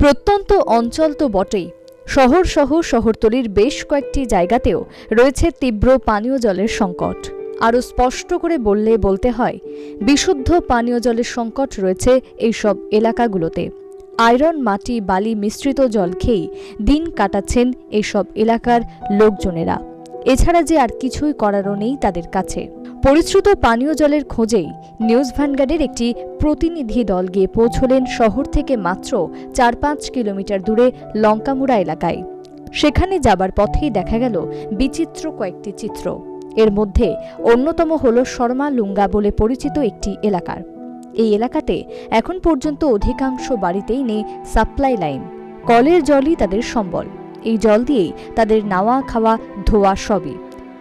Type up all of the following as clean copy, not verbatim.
প্রত্যন্ত অঞ্চল তো বটেই, শহর সহ শহরতলির বেশ কয়েকটি জায়গাতেও রয়েছে তীব্র পানীয় জলের সংকট। আরও স্পষ্ট করে বলতে হয়, বিশুদ্ধ পানীয় জলের সংকট রয়েছে এইসব এলাকাগুলোতে। আয়রন, মাটি, বালি মিশ্রিত জল খেয়েই দিন কাটাচ্ছেন এইসব এলাকার লোকজনেরা। এছাড়া যে আর কিছুই করারও নেই তাদের কাছে। পরিশ্রুত পানীয় জলের খোঁজেই নিউজ ভ্যানগার্ডের একটি প্রতিনিধি দল গিয়ে পৌঁছলেন শহর থেকে মাত্র ৪-৫ কিলোমিটার দূরে লঙ্কামুড়া এলাকায়। সেখানে যাবার পথেই দেখা গেল বিচিত্র কয়েকটি চিত্র। এর মধ্যে অন্যতম হল শর্মা লুঙ্গা বলে পরিচিত একটি এলাকার। এই এলাকাতে এখন পর্যন্ত অধিকাংশ বাড়িতেই নেই সাপ্লাই লাইন। কলের জলই তাদের সম্বল। এই জল দিয়েই তাদের নাওয়া, খাওয়া, ধোয়া সবই।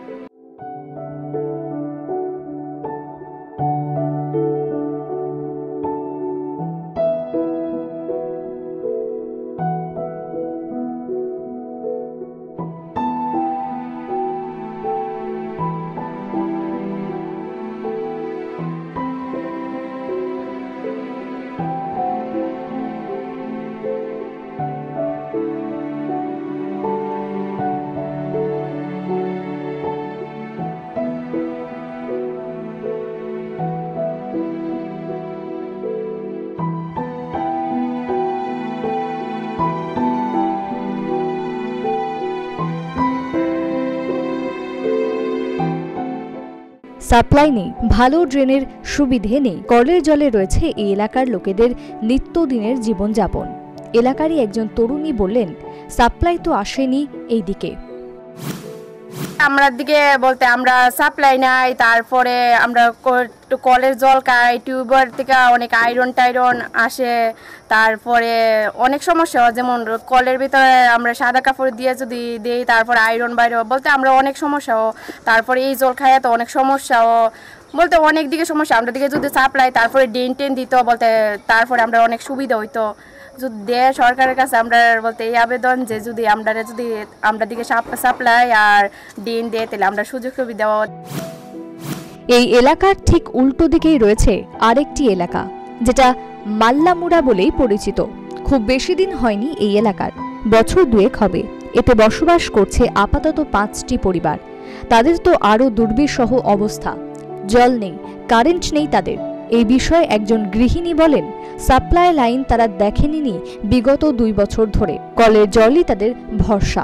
সাপ্লাই নেই, ভালো ড্রেনের সুবিধে নেই, কলের জলে রয়েছে এই এলাকার লোকেদের নিত্যদিনের জীবনযাপন। এলাকারই একজন তরুণী বললেন, সাপ্লাই তো আসেনি এই দিকে। আমরা দিকে বলতে আমরা সাপ্লাই নাই, তারপরে আমরা কলের জল খাই, টিউবওয়েল থেকে অনেক আয়রন টাইরন আসে, তারপরে অনেক সমস্যা, যেমন কলের ভিতরে আমরা সাদা কাপড় দিয়ে যদি দিই তারপরে আয়রন বাইরে বলতে আমরা অনেক সমস্যাও, তারপরে এই জল খাইয়া তো অনেক সমস্যাও বলতে অনেক দিকে সমস্যা। আমরা দিকে যদি সাপ্লাই তারপরে ড্রেন টেন দিত বলতে তারপরে আমরা অনেক সুবিধা হইতো। যদি দেয় সরকারের কাছে আমরা বলতে এই আবেদন যে যদি আমরা দিকে সাপ্লাই আর ড্রেন দেয় তাহলে আমরা সুযোগ সুবিধা। এই এলাকার ঠিক উল্টো দিকেই রয়েছে আরেকটি এলাকা, যেটা মাল্লামুড়া বলেই পরিচিত। খুব বেশি দিন হয়নি এই এলাকার, বছর 2 হবে। এতে বসবাস করছে আপাতত 5টি পরিবার। তাদের তো আরও দুর্বিষহ অবস্থা। জল নেই, কারেন্ট নেই তাদের। এই বিষয়ে একজন গৃহিণী বলেন, সাপ্লাই লাইন তারা দেখেনি বিগত 2 বছর ধরে। কলের জলই তাদের ভরসা।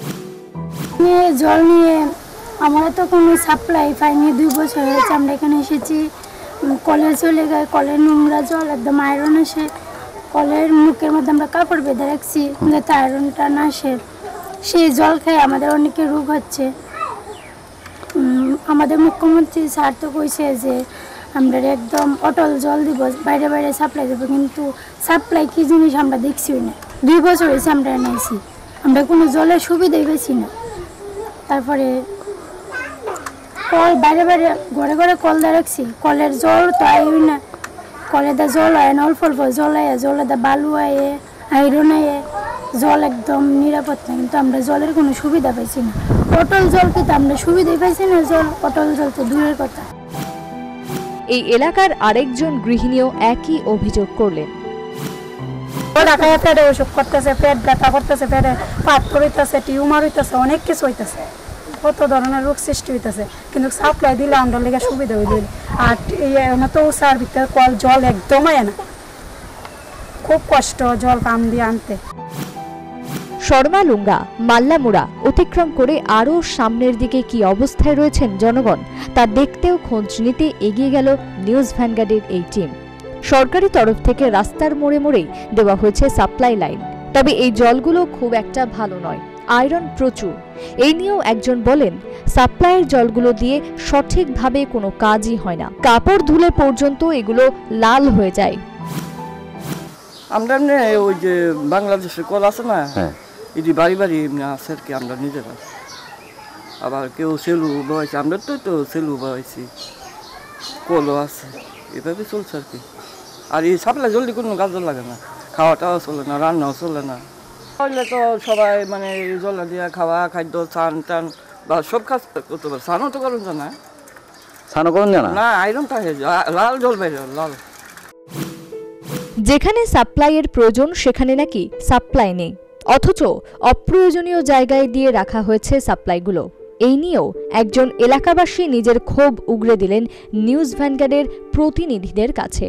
জল নিয়ে আমরা তো কোনো সাপ্লাই পাইনি, 2 বছর হয়েছে আমরা এখানে এসেছি। কলের চলে গেছে, কলের নোংরা জল একদম আয়রন আসে। কলের মুখের মধ্যে আমরা কাপড় বেঁধে রাখছি যাতে আয়রনটা না আসে। সেই জল খেয়ে আমাদের অনেকের রোগ হচ্ছে। আমাদের মুখ্যমন্ত্রী স্যার তো কইছে যে আমরা একদম অটল জল দিব, বাইরে বাইরে সাপ্লাই দেবো, কিন্তু সাপ্লাই কী জিনিস আমরা দেখছিও না। 2 বছর হয়েছে আমরা এনেছি, আমরা কোনো জলের সুবিধাই পেয়েছি না। তারপরে কল বাইরে বাইরে ঘরে ঘরে কল দিয়ে রাখছি, কলের জল তো আয়ই না। কলে দা জল হয় না, অল্প অল্প জল আয়, জলে দা বালু আয়ে, আয়রন আয়ে, জল একদম নিরাপদ না। কিন্তু আমরা জলের কোনো সুবিধা পাইছি না। অটল জল কিন্তু আমরা সুবিধাই পাইছি না, জল অটল জল তো দূরের কথা। এই এলাকার আরেকজন গৃহিণীও একই অভিযোগ করলেন। পেটে ওষুধ করতেছে, পেট ব্যথা করতেছে, পেটে পাথর হইতেছে, টিউমার হইতেছে, অনেক কিছু হইতেছে, কত ধরনের রোগ সৃষ্টি হইতেছে। কিন্তু সাপ্লাই দিলে আমরা লেগে সুবিধা হইল। আর তো উষার ভিতরে কল জল একদম আয় না, খুব কষ্ট জল পাম দিয়ে আনতে। শর্মা লুঙ্গা, মাল্লামুড়া অতিক্রম করে আরও সামনের দিকে কি অবস্থায় রয়েছেন জনগণ তা দেখতেও খোঁজ নিতে এগিয়ে গেল নিউজ ভ্যানগার্ডের এই টিম। সরকারি তরফ থেকে রাস্তার মোড়ে মোড়েই দেওয়া হয়েছে সাপ্লাই লাইন, তবে এই জলগুলো খুব একটা ভালো নয়, আয়রন প্রচুর। এই নিয়েও একজন বলেন, সাপ্লাইয়ের জলগুলো দিয়ে সঠিকভাবে কোনো কাজই হয় না, কাপড় ধুলে পর্যন্ত এগুলো লাল হয়ে যায়। আমরা ওই যে বাংলাদেশের কল আছে না, এটি বাড়ি বাড়ি এমনি আছে আর কি, আমরা নিজেরা। আবার কেউ সেলু বয়েছে, আমরা তো সেলু বয়েছি, কলও আছে, এভাবে চলছে আর কি। আর এই সাপ্লাই জলদি কোনো কাজ লাগে না, খাওয়াটাও চলে না, রান্নাও চলে না। তাহলে তো সবাই মানে জল দিয়ে খাওয়া, খাদ্য, চান টান বা সব কাজ করতে পারে। স্নানও তো করুন না, স্নানও করুন না, আয়রন থাকে, লাল জল বাইরে লাল। যেখানে সাপ্লাইয়ের প্রয়োজন সেখানে নাকি সাপ্লাই নেই, অথচ অপ্রয়োজনীয় জায়গায় দিয়ে রাখা হয়েছে সাপ্লাইগুলো। এই নিয়েও একজন এলাকাবাসী নিজের ক্ষোভ উগরে দিলেন নিউজ ভ্যানগার্ডের প্রতিনিধিদের কাছে।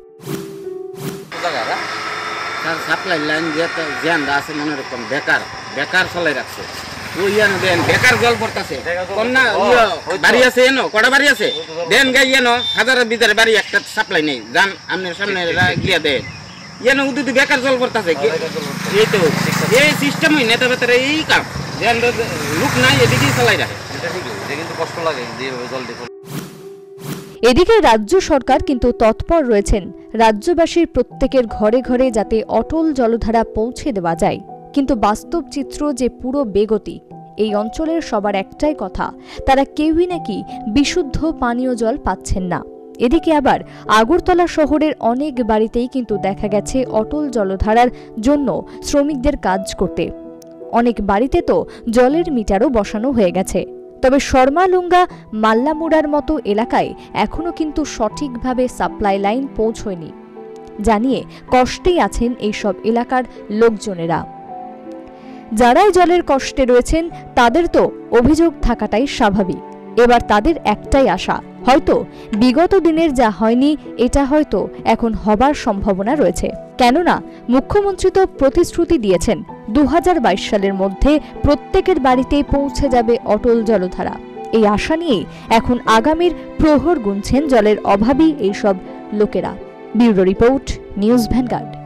সাপ্লাই লাইন যেটা আছে মনে রকম বেকার চলাই রাখছে, ওই দেন বেকার জল পড়তেছে, বাড়ি আছে এনো কটা বাড়ি আছে দেন গাই এনো হাজারের ভিতরে বাড়ি একটা সাপ্লাই নেই, যান আপনার সামনে গিয়া দেন এনো উদ্যুত বেকার জল পড়তেছে। এই তো এই সিস্টেমই নেতা ভেতরে এই কাম দেন লোক নাই এদিকেই চালাই রাখে, কিন্তু কষ্ট লাগে জল দেখুন। এদিকে রাজ্য সরকার কিন্তু তৎপর রয়েছেন রাজ্যবাসীর প্রত্যেকের ঘরে ঘরে যাতে অটল জলধারা পৌঁছে দেওয়া যায়, কিন্তু বাস্তব চিত্র যে পুরো বেগতি। এই অঞ্চলের সবার একটাই কথা, তারা কেউই নাকি বিশুদ্ধ পানীয় জল পাচ্ছেন না। এদিকে আবার আগরতলা শহরের অনেক বাড়িতেই কিন্তু দেখা গেছে অটল জলধারার জন্য শ্রমিকদের কাজ করতে। অনেক বাড়িতে তো জলের মিটারও বসানো হয়ে গেছে। তবে শর্মালুঙ্গা মাল্লামুড়ার মতো এলাকায় এখনও কিন্তু সঠিকভাবে সাপ্লাই লাইন পৌঁছয়নি, জানিয়ে কষ্টেই আছেন এইসব এলাকার লোকজনেরা। যারাই জলের কষ্টে রয়েছেন তাদের তো অভিযোগ থাকাটাই স্বাভাবিক। এবার তাদের একটাই আশা, হয়তো বিগত দিনের যা হয়নি এটা হয়তো এখন হবার সম্ভাবনা রয়েছে। কেননা মুখ্যমন্ত্রী তো প্রতিশ্রুতি দিয়েছেন 2022 সালের মধ্যে প্রত্যেকের বাড়িতে পৌঁছে যাবে অটল জলধারা। এই আশা নিয়েই এখন আগামীর প্রহর গুনছেন জলের অভাবী এইসব লোকেরা। Bureau report, news vanguard.